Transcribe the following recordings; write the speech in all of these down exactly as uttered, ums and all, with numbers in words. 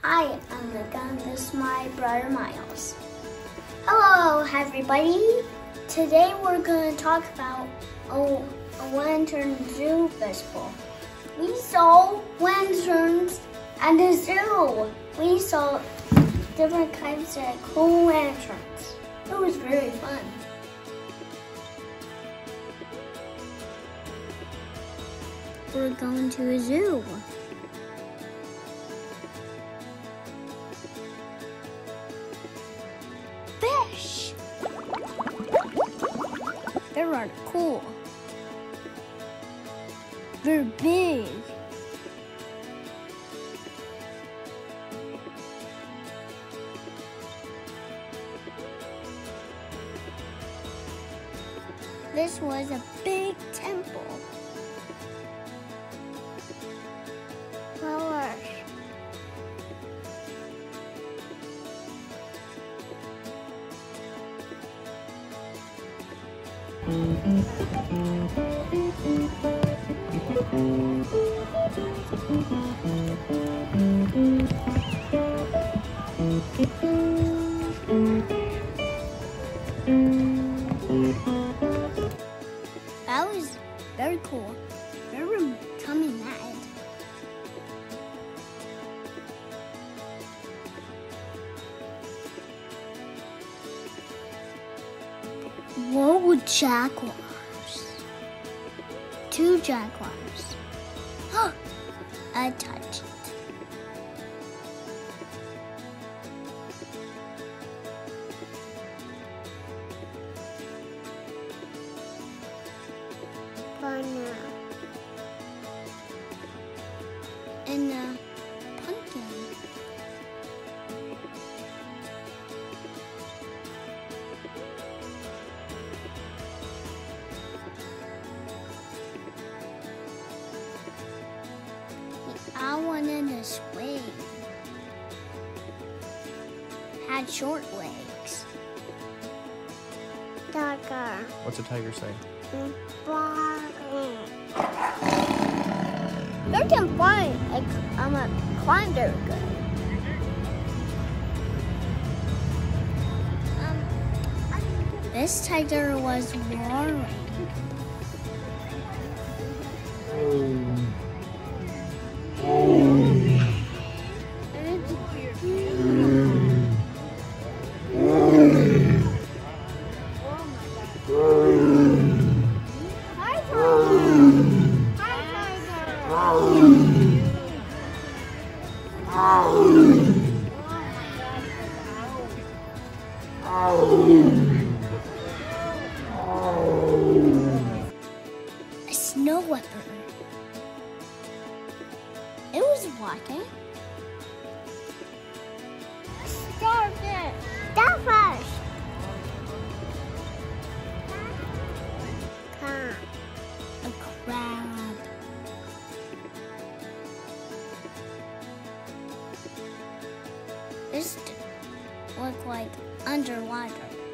Hi, I'm Megan. This is my brother Miles. Hello, everybody. Today we're going to talk about a, a lantern zoo festival. We saw lanterns at the zoo. We saw different kinds of cool lanterns. It was very fun. We're going to a zoo. Fish! They're rather cool. They're big. This was a big temple. Flowers. That was very cool. They were becoming mad. Whoa, jaguars. Two jaguars. Huh, I touched it. Banana. And a pumpkin. I wanted a swing. Had short legs. Tiger. What's a tiger say? They can fly. Like, I'm a climb very good. Um, this tiger was roaring. A snow leopard. It was walking. Starfish. Starfish. Crab. A crab. This looked like underwater.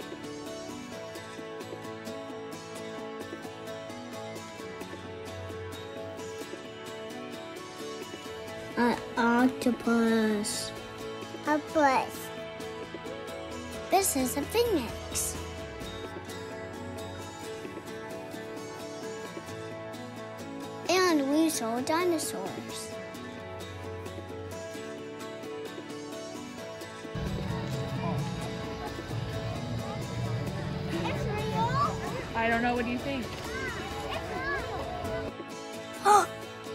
An octopus. A bus. This is a phoenix. And we saw dinosaurs. I don't know. What do you think? Oh!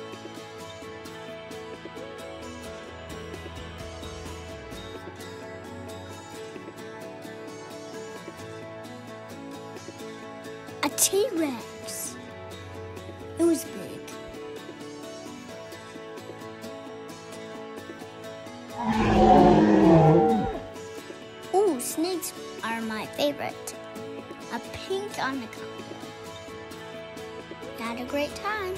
A T-Rex. It was big. Ooh, snakes are my favorite. A pink anaconda. Had a great time.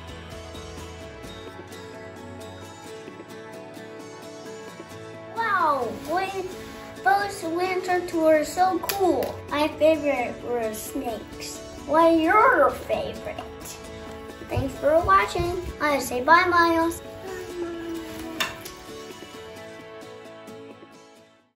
Wow, boy, those lanterns were so cool. My favorite were snakes. What are your favorite? Thanks for watching. I say bye, Miles.